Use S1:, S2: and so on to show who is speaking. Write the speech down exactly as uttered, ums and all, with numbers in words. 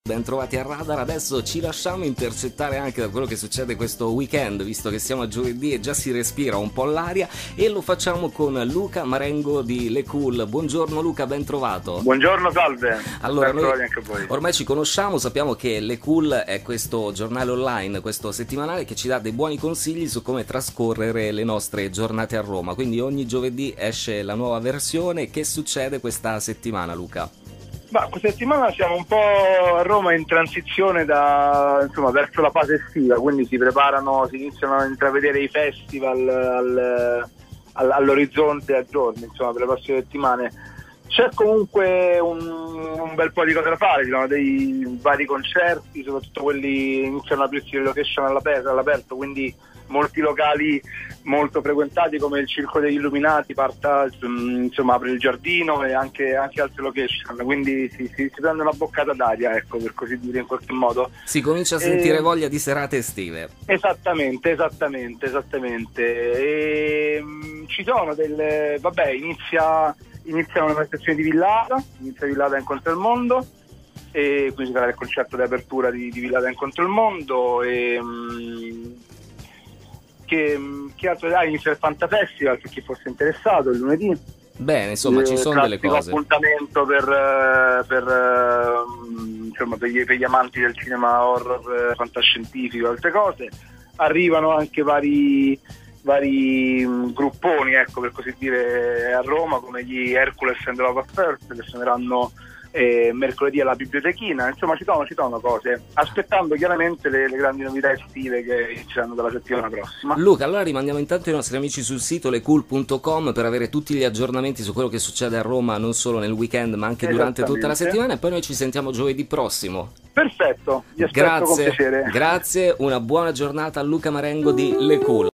S1: Bentrovati a Radar, adesso ci lasciamo intercettare anche da quello che succede questo weekend, visto che siamo a giovedì e già si respira un po' l'aria, e lo facciamo con Luca Marengo di Le Cool. Buongiorno Luca, ben trovato.
S2: Buongiorno, salve.
S1: Allora,
S2: ben
S1: noi
S2: anche voi.
S1: Ormai ci conosciamo, sappiamo che Le Cool è questo giornale online, questo settimanale che ci dà dei buoni consigli su come trascorrere le nostre giornate a Roma, quindi ogni giovedì esce la nuova versione. Che succede questa settimana, Luca?
S2: Ma questa settimana siamo un po' a Roma in transizione da, insomma, verso la fase estiva, quindi si preparano, si iniziano a intravedere i festival al, al, all'orizzonte a giorni, insomma, per le prossime settimane. C'è comunque un, un bel po' di cose da fare, ci sono dei vari concerti, soprattutto quelli iniziano ad aprirsi le location all'aperto, all'aperto, quindi molti locali molto frequentati come il Circo degli Illuminati parta, insomma, apre il giardino e anche, anche altre location, quindi si, si, si prende una boccata d'aria, ecco, per così dire, in qualche modo.
S1: Si comincia a sentire e... voglia di serate estive.
S2: Esattamente, esattamente, esattamente. E, mh, ci sono delle, vabbè, inizia... iniziano le manifestazioni di Villada, inizia Villada Incontro il Mondo, e quindi sarà il concerto di apertura di, di Villada Incontro il Mondo. E, mh, che, che altro dai, inizia il Fanta Festival per chi fosse interessato il lunedì.
S1: Bene, insomma, ci sono delle cose.
S2: Appuntamento per, per, insomma, per, gli, per gli amanti del cinema horror fantascientifico e altre cose. Arrivano anche vari vari mh, grupponi, ecco, per così dire, a Roma, come gli Hercules and the Love Affairs, che suoneranno eh, mercoledì alla Bibliotechina. Insomma, ci sono, ci sono cose, aspettando chiaramente le, le grandi novità estive che inizieranno dalla settimana prossima.
S1: Luca, allora rimandiamo intanto i nostri amici sul sito lecool punto com per avere tutti gli aggiornamenti su quello che succede a Roma, non solo nel weekend ma anche durante tutta la settimana, e poi noi ci sentiamo giovedì prossimo.
S2: Perfetto, vi aspetto con
S1: Grazie,
S2: piacere.
S1: grazie, una buona giornata a Luca Marengo di Le Cool.